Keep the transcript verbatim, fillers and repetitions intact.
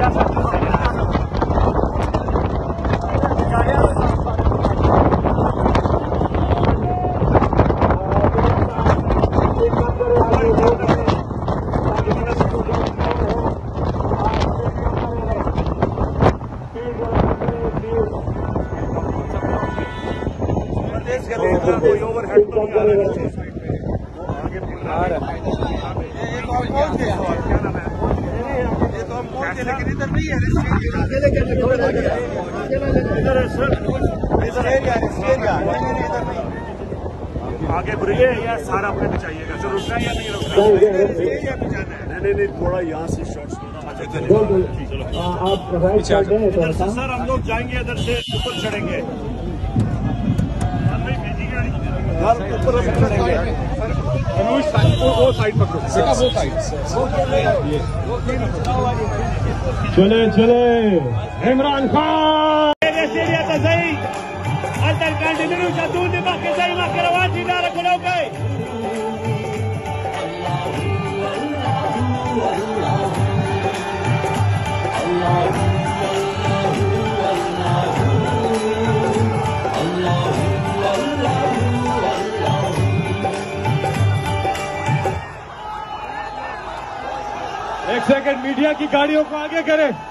कोई ओवरहेड तो नहीं आ रहा है। आगे ये तो हम पहुंच गए, क्या नाम है, ये तो हम पहुंच गए लेकिन इधर नहीं है। इधर है सर, इधर एरिया एरिया इधर नहीं। आगे बढ़िए या सारा अपने पे चाहिएगा, सर रुकना या नहीं रुकना, एरिया पे जाना है। नहीं नहीं थोड़ा यहाँ से शॉर्ट्स आप सर, हम लोग जाएंगे इधर से ऊपर चढ़ेंगे, ऊपर चढ़ेंगे। वो साइड पकड़ो, वो साइड चले चले इमरान खान एक सेकंड मीडिया की गाड़ियों को आगे करें।